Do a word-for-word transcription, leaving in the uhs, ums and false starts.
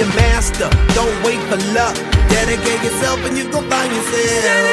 a master. Don't wait for luck. Dedicate yourself and you gon' find yourself.